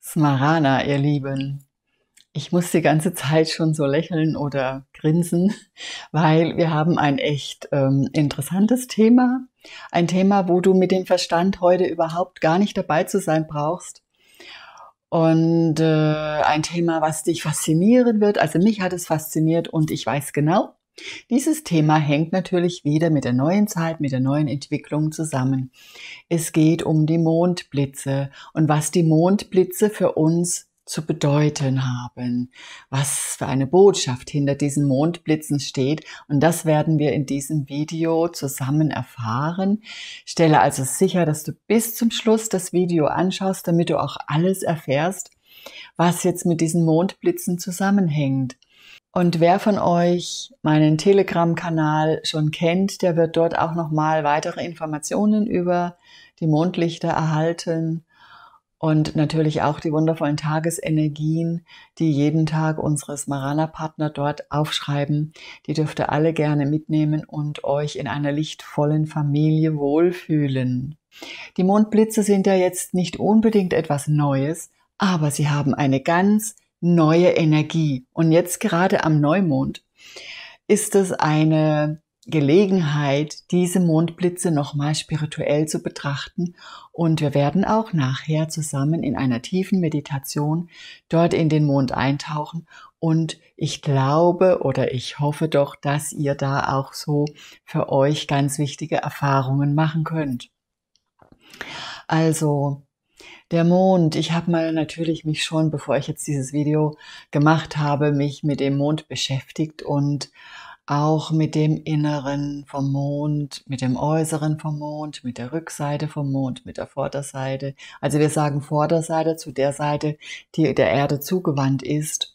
Smarana, ihr Lieben. Ich muss die ganze Zeit schon so lächeln oder grinsen, weil wir haben ein echt interessantes Thema. Ein Thema, wo du mit dem Verstand heute überhaupt gar nicht dabei zu sein brauchst. Und ein Thema, was dich faszinieren wird. Also mich hat es fasziniert und ich weiß genau, dieses Thema hängt natürlich wieder mit der neuen Zeit, mit der neuen Entwicklung zusammen. Es geht um die Mondblitze und was die Mondblitze für uns zu bedeuten haben, was für eine Botschaft hinter diesen Mondblitzen steht. Und das werden wir in diesem Video zusammen erfahren. Stelle also sicher, dass du bis zum Schluss das Video anschaust, damit du auch alles erfährst, was jetzt mit diesen Mondblitzen zusammenhängt. Und wer von euch meinen Telegram-Kanal schon kennt, der wird dort auch nochmal weitere Informationen über die Mondlichter erhalten und natürlich auch die wundervollen Tagesenergien, die jeden Tag unsere Smarana-Partner dort aufschreiben. Die dürft ihr alle gerne mitnehmen und euch in einer lichtvollen Familie wohlfühlen. Die Mondblitze sind ja jetzt nicht unbedingt etwas Neues, aber sie haben eine ganz neue Energie. Und jetzt gerade am Neumond ist es eine Gelegenheit, diese Mondblitze nochmal spirituell zu betrachten. Und wir werden auch nachher zusammen in einer tiefen Meditation dort in den Mond eintauchen. Und ich glaube oder ich hoffe doch, dass ihr da auch so für euch ganz wichtige Erfahrungen machen könnt. Also, der Mond, ich habe mal natürlich mich schon, bevor ich jetzt dieses Video gemacht habe, mich mit dem Mond beschäftigt und auch mit dem Inneren vom Mond, mit dem Äußeren vom Mond, mit der Rückseite vom Mond, mit der Vorderseite. Also wir sagen Vorderseite zu der Seite, die der Erde zugewandt ist.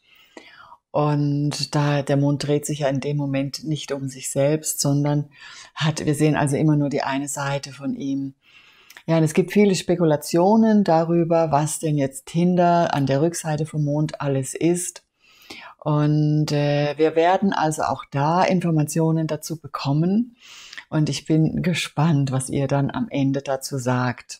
Und da der Mond dreht sich ja in dem Moment nicht um sich selbst, sondern wir sehen also immer nur die eine Seite von ihm. Ja, und es gibt viele Spekulationen darüber, was denn jetzt an der Rückseite vom Mond alles ist. Und wir werden also auch da Informationen dazu bekommen. Und ich bin gespannt, was ihr dann am Ende dazu sagt.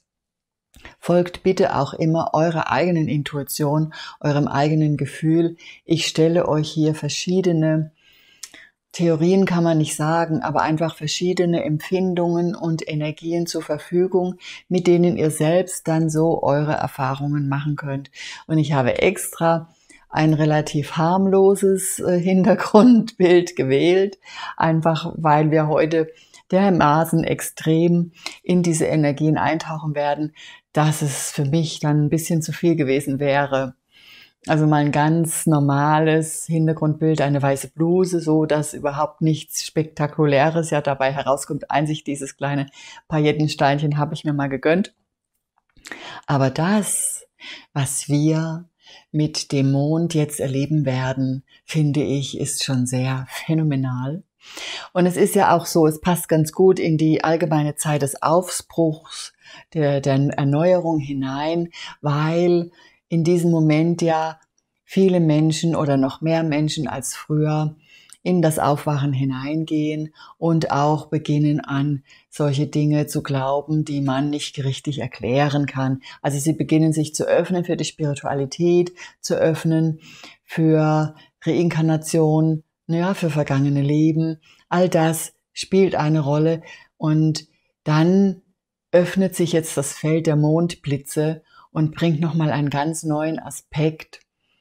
Folgt bitte auch immer eurer eigenen Intuition, eurem eigenen Gefühl. Ich stelle euch hier verschiedene Theorien kann man nicht sagen, aber einfach verschiedene Empfindungen und Energien zur Verfügung, mit denen ihr selbst dann so eure Erfahrungen machen könnt. Und ich habe extra ein relativ harmloses Hintergrundbild gewählt, einfach weil wir heute dermaßen extrem in diese Energien eintauchen werden, dass es für mich dann ein bisschen zu viel gewesen wäre. Also mal ein ganz normales Hintergrundbild, eine weiße Bluse, so dass überhaupt nichts Spektakuläres ja dabei herauskommt. Einzig dieses kleine Paillettensteinchen habe ich mir mal gegönnt. Aber das, was wir mit dem Mond jetzt erleben werden, finde ich, ist schon sehr phänomenal. Und es ist ja auch so, es passt ganz gut in die allgemeine Zeit des Aufbruchs, der Erneuerung hinein, weil in diesem Moment ja viele Menschen oder noch mehr Menschen als früher in das Aufwachen hineingehen und auch beginnen an solche Dinge zu glauben, die man nicht richtig erklären kann. Also sie beginnen sich zu öffnen für die Spiritualität, zu öffnen für Reinkarnation, ja, für vergangene Leben. All das spielt eine Rolle und dann öffnet sich jetzt das Feld der Mondblitze und bringt nochmal einen ganz neuen Aspekt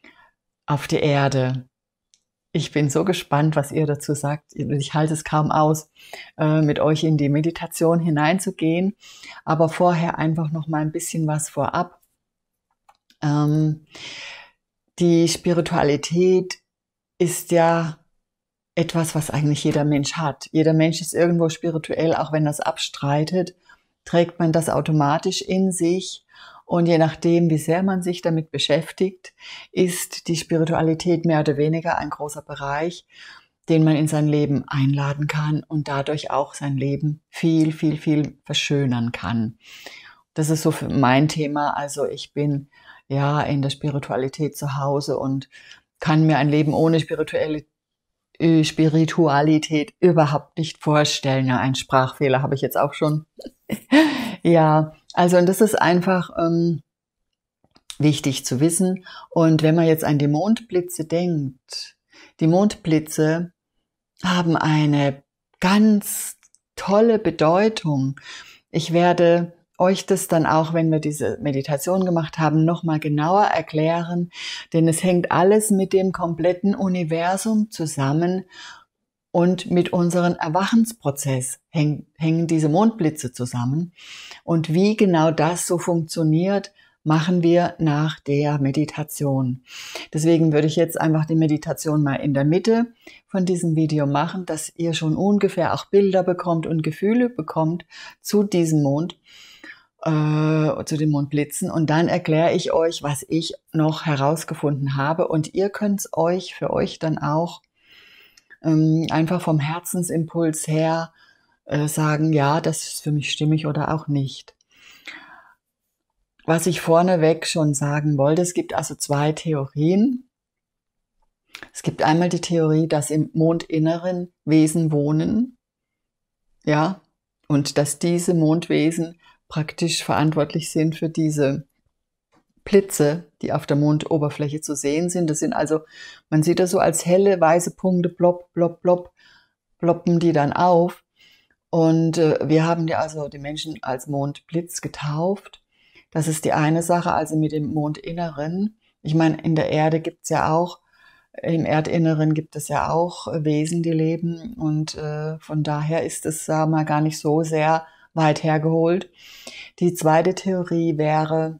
auf die Erde. Ich bin so gespannt, was ihr dazu sagt. Ich halte es kaum aus, mit euch in die Meditation hineinzugehen. Aber vorher einfach noch mal ein bisschen was vorab. Die Spiritualität ist ja etwas, was eigentlich jeder Mensch hat. Jeder Mensch ist irgendwo spirituell, auch wenn er es abstreitet, trägt man das automatisch in sich. Und je nachdem, wie sehr man sich damit beschäftigt, ist die Spiritualität mehr oder weniger ein großer Bereich, den man in sein Leben einladen kann und dadurch auch sein Leben viel, viel, viel verschönern kann. Das ist so für mein Thema. Also ich bin ja in der Spiritualität zu Hause und kann mir ein Leben ohne Spiritualität überhaupt nicht vorstellen. Ja, einen Sprachfehler habe ich jetzt auch schon. Ja, also und das ist einfach, Wichtig zu wissen. Und wenn man jetzt an die Mondblitze denkt, die Mondblitze haben eine ganz tolle Bedeutung. Ich werde euch das dann auch, wenn wir diese Meditation gemacht haben, nochmal genauer erklären, denn es hängt alles mit dem kompletten Universum zusammen und mit unserem Erwachensprozess hängen diese Mondblitze zusammen. Und wie genau das so funktioniert, machen wir nach der Meditation. Deswegen würde ich jetzt einfach die Meditation mal in der Mitte von diesem Video machen, dass ihr schon ungefähr auch Bilder bekommt und Gefühle bekommt zu diesem Mond, zu den Mondblitzen. Und dann erkläre ich euch, was ich noch herausgefunden habe. Und ihr könnt es euch für euch dann auch einfach vom Herzensimpuls her sagen, ja, das ist für mich stimmig oder auch nicht. Was ich vorneweg schon sagen wollte, es gibt also zwei Theorien. Es gibt einmal die Theorie, dass im Mondinneren Wesen wohnen, ja, und dass diese Mondwesen praktisch verantwortlich sind für diese Blitze, die auf der Mondoberfläche zu sehen sind. Das sind also, man sieht das so als helle weiße Punkte, plopp, plopp, plopp, ploppen die dann auf. Und wir haben ja also die Menschen als Mondblitz getauft. Das ist die eine Sache, also mit dem Mondinneren. Ich meine, in der Erde gibt's ja auch, im Erdinneren gibt es ja auch Wesen, die leben. Und von daher ist es, sagen wir mal, gar nicht so sehr weit hergeholt. Die zweite Theorie wäre,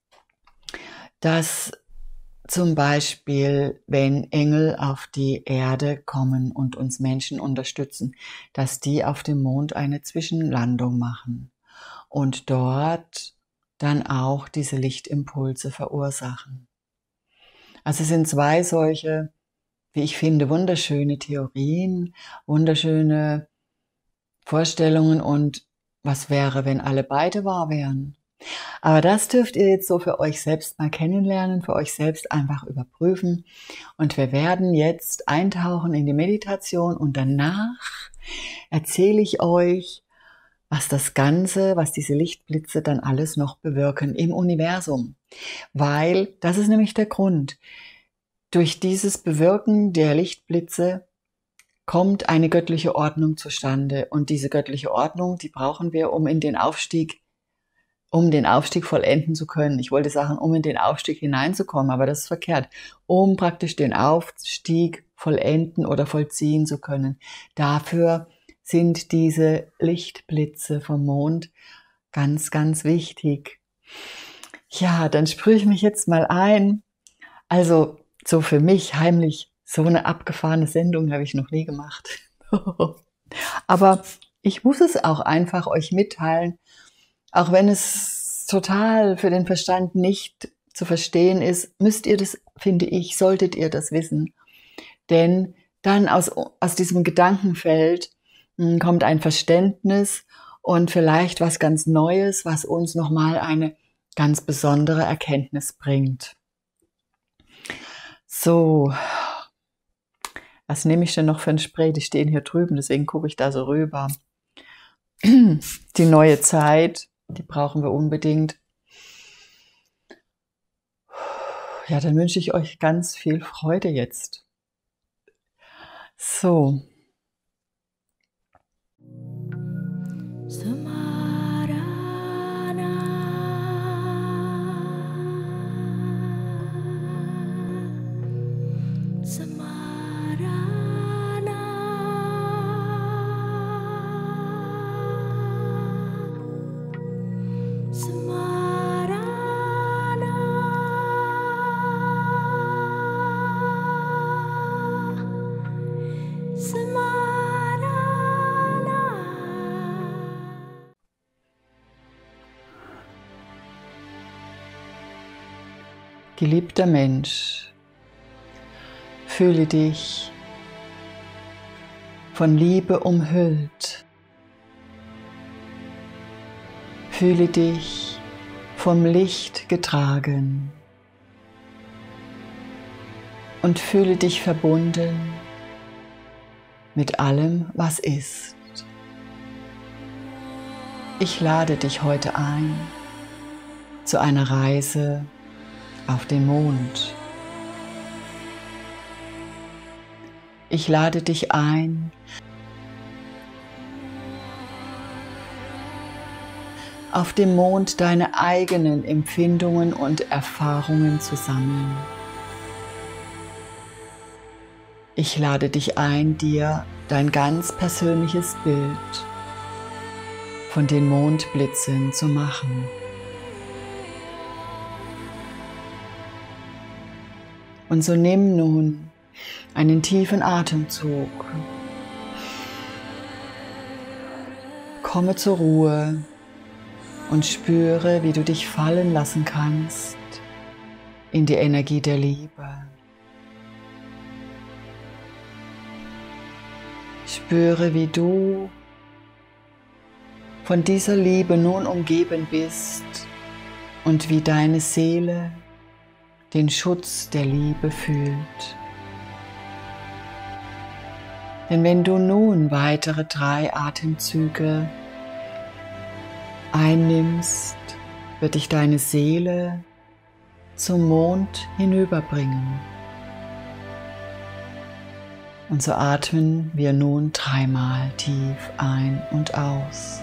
dass zum Beispiel, wenn Engel auf die Erde kommen und uns Menschen unterstützen, dass die auf dem Mond eine Zwischenlandung machen und dort dann auch diese Lichtimpulse verursachen. Also es sind zwei solche, wie ich finde, wunderschöne Theorien, wunderschöne Vorstellungen und was wäre, wenn alle beide wahr wären? Aber das dürft ihr jetzt so für euch selbst mal kennenlernen, für euch selbst einfach überprüfen. Und wir werden jetzt eintauchen in die Meditation und danach erzähle ich euch, was das Ganze, was diese Lichtblitze dann alles noch bewirken im Universum. Weil, das ist nämlich der Grund, durch dieses Bewirken der Lichtblitze kommt eine göttliche Ordnung zustande. Und diese göttliche Ordnung, die brauchen wir, um den Aufstieg vollenden zu können. Ich wollte sagen, um in den Aufstieg hineinzukommen, aber das ist verkehrt. Um praktisch den Aufstieg vollenden oder vollziehen zu können. Dafür sind diese Lichtblitze vom Mond ganz, ganz wichtig. Ja, dann sprühe ich mich jetzt mal ein. Also so für mich heimlich, so eine abgefahrene Sendung habe ich noch nie gemacht. Aber ich muss es auch einfach euch mitteilen, auch wenn es total für den Verstand nicht zu verstehen ist, müsst ihr das, finde ich, solltet ihr das wissen. Denn dann aus diesem Gedankenfeld kommt ein Verständnis und vielleicht was ganz Neues, was uns nochmal eine ganz besondere Erkenntnis bringt. So, was nehme ich denn noch für ein Spray? Die stehen hier drüben, deswegen gucke ich da so rüber. Die neue Zeit, die brauchen wir unbedingt. Ja, dann wünsche ich euch ganz viel Freude jetzt. So. Geliebter Mensch, fühle dich von Liebe umhüllt. Fühle dich vom Licht getragen und fühle dich verbunden mit allem, was ist. Ich lade dich heute ein zu einer Reise auf den Mond. Ich lade dich ein, auf dem Mond deine eigenen Empfindungen und Erfahrungen zu sammeln. Ich lade dich ein, dir dein ganz persönliches Bild von den Mondblitzen zu machen. Und so nimm nun einen tiefen Atemzug. Komme zur Ruhe und spüre, wie du dich fallen lassen kannst in die Energie der Liebe. Spüre, wie du von dieser Liebe nun umgeben bist und wie deine Seele den Schutz der Liebe fühlt. Denn wenn du nun weitere 3 Atemzüge einnimmst, wird dich deine Seele zum Mond hinüberbringen. Und so atmen wir nun 3-mal tief ein und aus.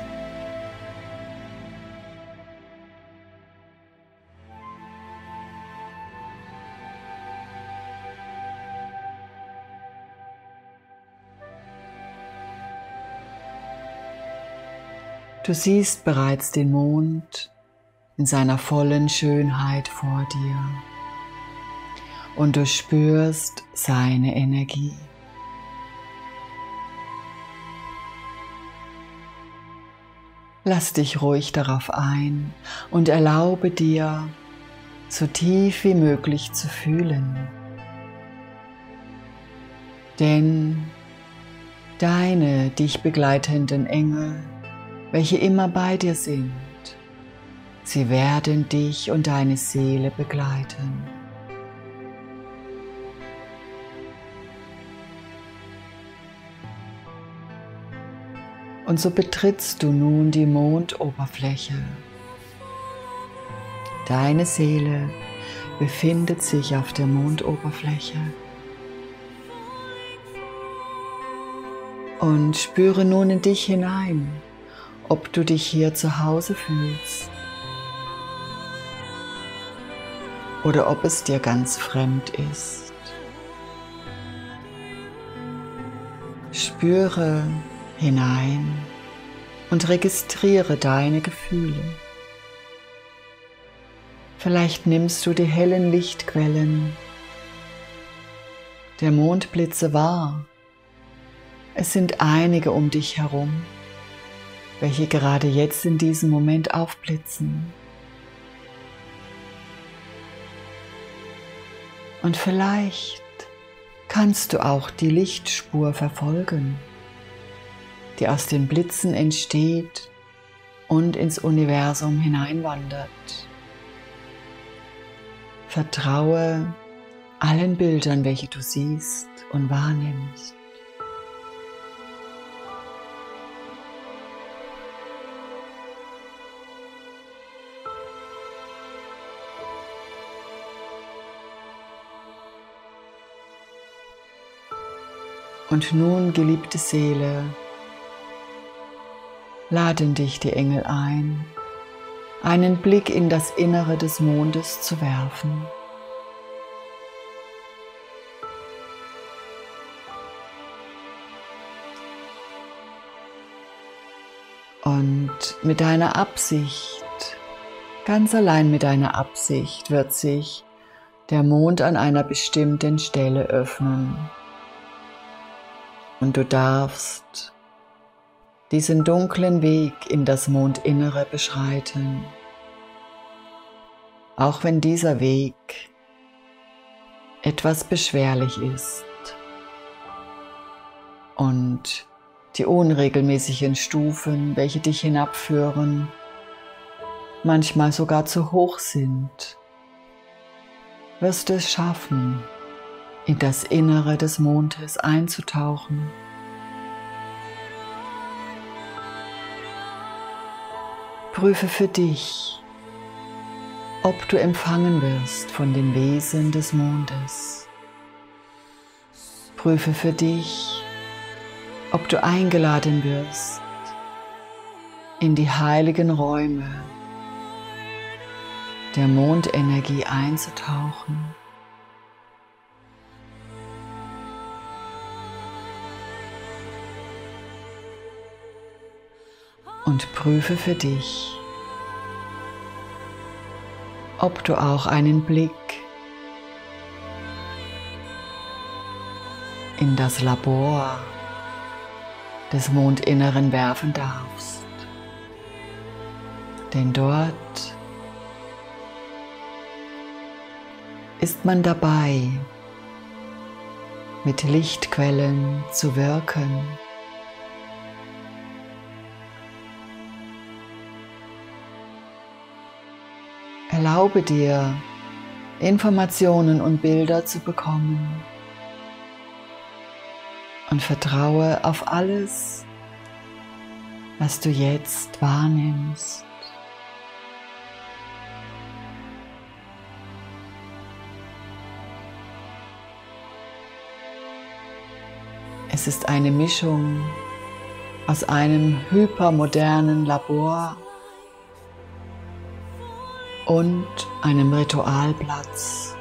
Du siehst bereits den Mond in seiner vollen Schönheit vor dir und du spürst seine Energie. Lass dich ruhig darauf ein und erlaube dir, so tief wie möglich zu fühlen. Denn deine dich begleitenden Engel, welche immer bei dir sind, sie werden dich und deine Seele begleiten. Und so betrittst du nun die Mondoberfläche. Deine Seele befindet sich auf der Mondoberfläche. Und spüre nun in dich hinein, ob du dich hier zu Hause fühlst oder ob es dir ganz fremd ist. Spüre hinein und registriere deine Gefühle. Vielleicht nimmst du die hellen Lichtquellen der Mondblitze wahr. Es sind einige um dich herum, welche gerade jetzt in diesem Moment aufblitzen. Und vielleicht kannst du auch die Lichtspur verfolgen, die aus den Blitzen entsteht und ins Universum hineinwandert. Vertraue allen Bildern, welche du siehst und wahrnimmst. Und nun, geliebte Seele, laden dich die Engel ein, einen Blick in das Innere des Mondes zu werfen. Und mit deiner Absicht, ganz allein mit deiner Absicht, wird sich der Mond an einer bestimmten Stelle öffnen. Und du darfst diesen dunklen Weg in das Mondinnere beschreiten, auch wenn dieser Weg etwas beschwerlich ist und die unregelmäßigen Stufen, welche dich hinabführen, manchmal sogar zu hoch sind, wirst du es schaffen, in das Innere des Mondes einzutauchen. Prüfe für dich, ob du empfangen wirst von den Wesen des Mondes. Prüfe für dich, ob du eingeladen wirst, in die heiligen Räume der Mondenergie einzutauchen. Und prüfe für dich, ob du auch einen Blick in das Labor des Mondinneren werfen darfst. Denn dort ist man dabei, mit Lichtquellen zu wirken. Erlaube dir, Informationen und Bilder zu bekommen und vertraue auf alles, was du jetzt wahrnimmst. Es ist eine Mischung aus einem hypermodernen Labor und einem Ritualplatz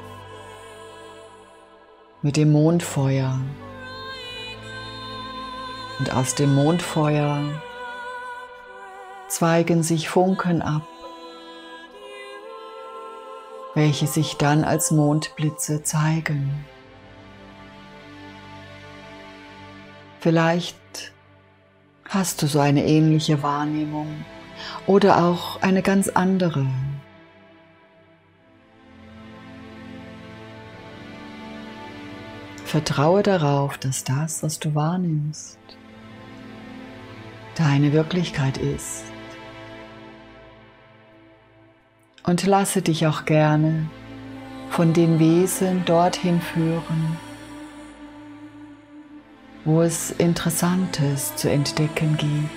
mit dem Mondfeuer. Und aus dem Mondfeuer zweigen sich Funken ab, welche sich dann als Mondblitze zeigen. Vielleicht hast du so eine ähnliche Wahrnehmung oder auch eine ganz andere. Vertraue darauf, dass das, was du wahrnimmst, deine Wirklichkeit ist. Und lasse dich auch gerne von den Wesen dorthin führen, wo es Interessantes zu entdecken gibt.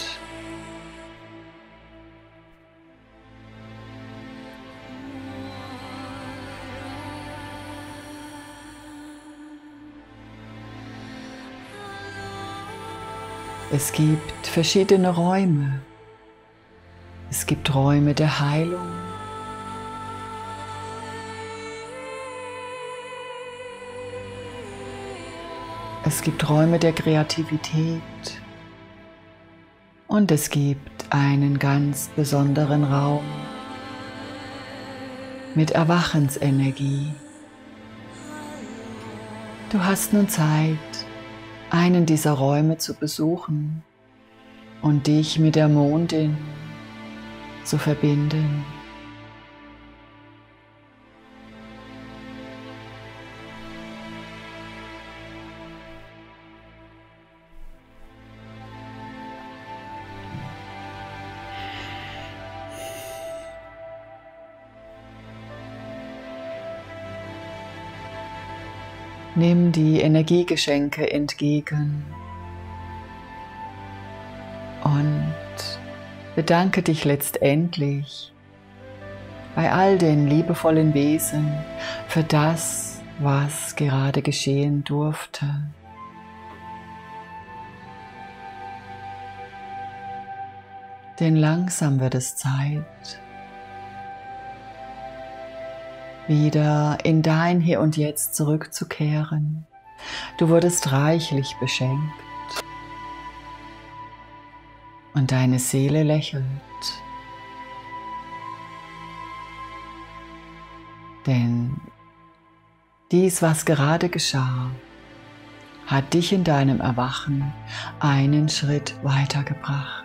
Es gibt verschiedene Räume. Es gibt Räume der Heilung. Es gibt Räume der Kreativität. Und es gibt einen ganz besonderen Raum mit Erwachensenergie. Du hast nun Zeit, einen dieser Räume zu besuchen und dich mit der Mondin zu verbinden. Nimm die Energiegeschenke entgegen und bedanke dich letztendlich bei all den liebevollen Wesen für das, was gerade geschehen durfte. Denn langsam wird es Zeit, wieder in dein Hier und Jetzt zurückzukehren. Du wurdest reichlich beschenkt und deine Seele lächelt. Denn dies, was gerade geschah, hat dich in deinem Erwachen einen Schritt weitergebracht.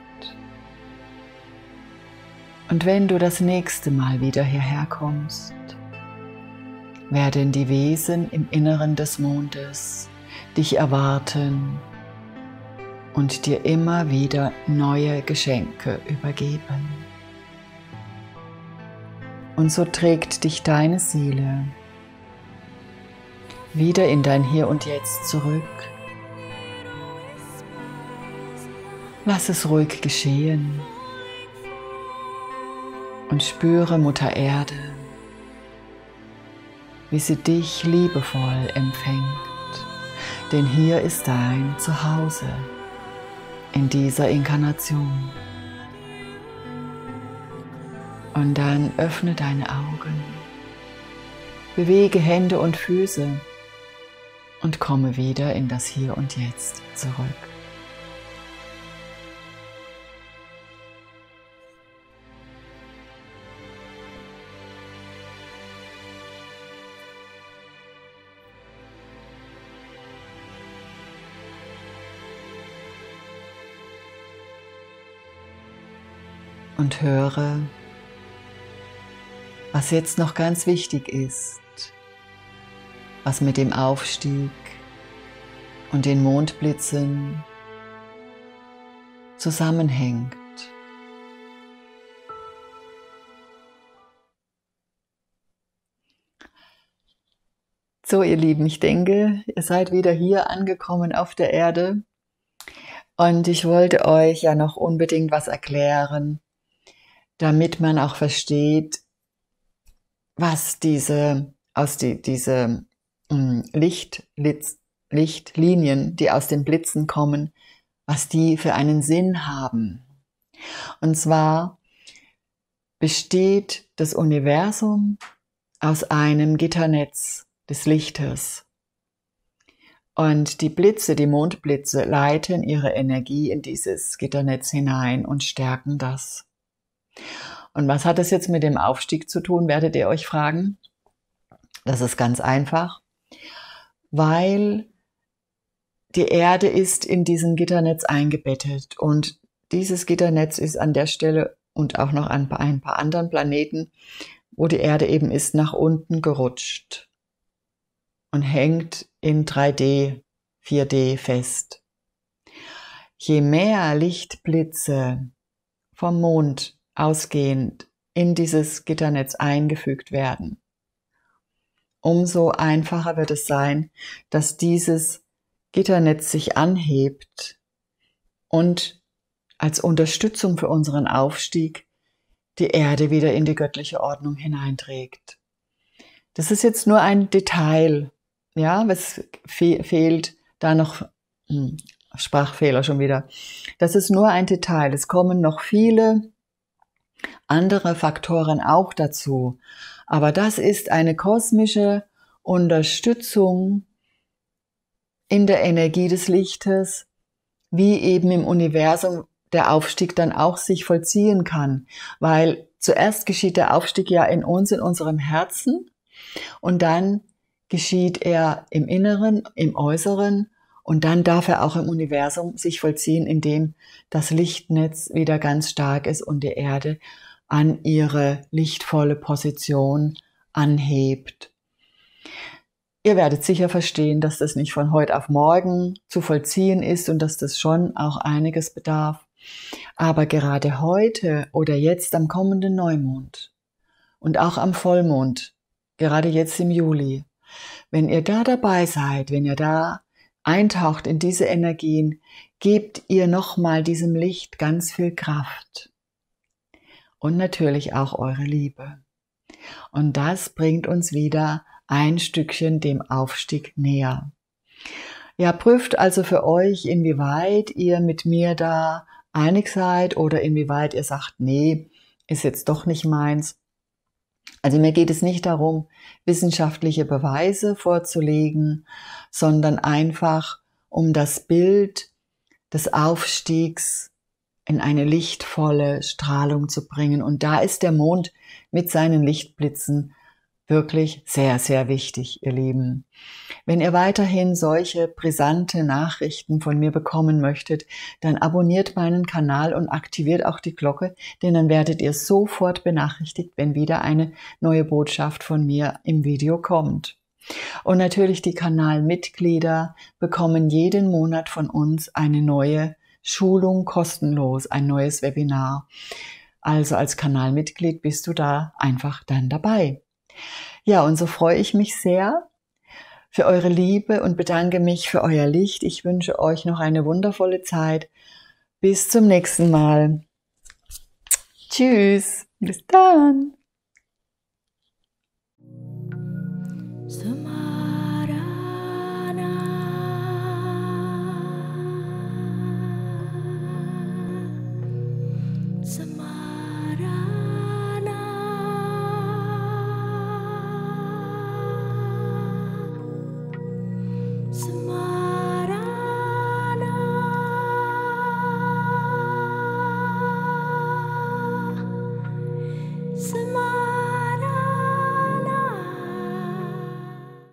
Und wenn du das nächste Mal wieder hierher kommst, werden die Wesen im Inneren des Mondes dich erwarten und dir immer wieder neue Geschenke übergeben. Und so trägt dich deine Seele wieder in dein Hier und Jetzt zurück. Lass es ruhig geschehen. und spüre Mutter Erde, wie sie dich liebevoll empfängt, denn hier ist dein Zuhause in dieser Inkarnation. Und dann öffne deine Augen, bewege Hände und Füße und komme wieder in das Hier und Jetzt zurück. Und höre, was jetzt noch ganz wichtig ist, was mit dem Aufstieg und den Mondblitzen zusammenhängt. So, ihr Lieben, ich denke, ihr seid wieder hier angekommen auf der Erde und ich wollte euch ja noch unbedingt was erklären, damit man auch versteht, was diese Lichtlinien, die aus den Blitzen kommen, was die für einen Sinn haben. Und zwar besteht das Universum aus einem Gitternetz des Lichtes. Und die Blitze, die Mondblitze, leiten ihre Energie in dieses Gitternetz hinein und stärken das. Und was hat das jetzt mit dem Aufstieg zu tun, werdet ihr euch fragen? Das ist ganz einfach, weil die Erde ist in diesem Gitternetz eingebettet und dieses Gitternetz ist an der Stelle und auch noch an ein paar anderen Planeten, wo die Erde eben ist, nach unten gerutscht und hängt in 3D, 4D fest. Je mehr Lichtblitze vom Mond ausgehend in dieses Gitternetz eingefügt werden, umso einfacher wird es sein, dass dieses Gitternetz sich anhebt und als Unterstützung für unseren Aufstieg die Erde wieder in die göttliche Ordnung hineinträgt. Das ist jetzt nur ein Detail, ja, es fehlt da noch, Sprachfehler schon wieder. Das ist nur ein Detail, es kommen noch viele andere Faktoren auch dazu. Aber das ist eine kosmische Unterstützung in der Energie des Lichtes, wie eben im Universum der Aufstieg dann auch sich vollziehen kann. Weil zuerst geschieht der Aufstieg ja in uns, in unserem Herzen und dann geschieht er im Inneren, im Äußeren und dann darf er auch im Universum sich vollziehen, indem das Lichtnetz wieder ganz stark ist und die Erde an ihre lichtvolle Position anhebt. Ihr werdet sicher verstehen, dass das nicht von heute auf morgen zu vollziehen ist und dass das schon auch einiges bedarf. Aber gerade heute oder jetzt am kommenden Neumond und auch am Vollmond, gerade jetzt im Juli, wenn ihr da dabei seid, wenn ihr da eintaucht in diese Energien, gebt ihr nochmal diesem Licht ganz viel Kraft. Und natürlich auch eure Liebe. Und das bringt uns wieder ein Stückchen dem Aufstieg näher. Ja, prüft also für euch, inwieweit ihr mit mir da einig seid oder inwieweit ihr sagt, nee, ist jetzt doch nicht meins. Also mir geht es nicht darum, wissenschaftliche Beweise vorzulegen, sondern einfach um das Bild des Aufstiegs in eine lichtvolle Strahlung zu bringen. Und da ist der Mond mit seinen Lichtblitzen wirklich sehr, sehr wichtig, ihr Lieben. Wenn ihr weiterhin solche brisante Nachrichten von mir bekommen möchtet, dann abonniert meinen Kanal und aktiviert auch die Glocke, denn dann werdet ihr sofort benachrichtigt, wenn wieder eine neue Botschaft von mir im Video kommt. Und natürlich die Kanalmitglieder bekommen jeden Monat von uns eine neue Schulung kostenlos, ein neues Webinar. Also als Kanalmitglied bist du da einfach dann dabei. Ja, und so freue ich mich sehr für eure Liebe und bedanke mich für euer Licht. Ich wünsche euch noch eine wundervolle Zeit. Bis zum nächsten Mal. Tschüss, bis dann. Smarana.